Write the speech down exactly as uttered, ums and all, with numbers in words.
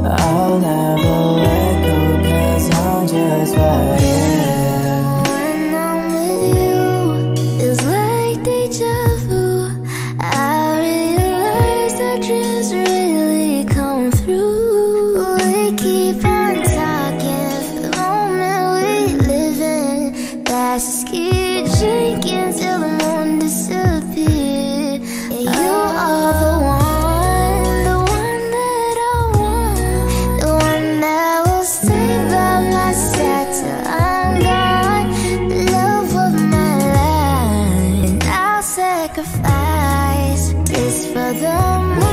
I'll never let go, cause I'm just what if. When I'm with you, feels like deja vu. I realize that dreams really come through. We keep on talking for the moment we live in. That's a ski drinking till the moon disappears. Yeah, you are the one, the one that I want, the one that will stay by my side till I'm gone. The love of my life, and I'll sacrifice this for the moon.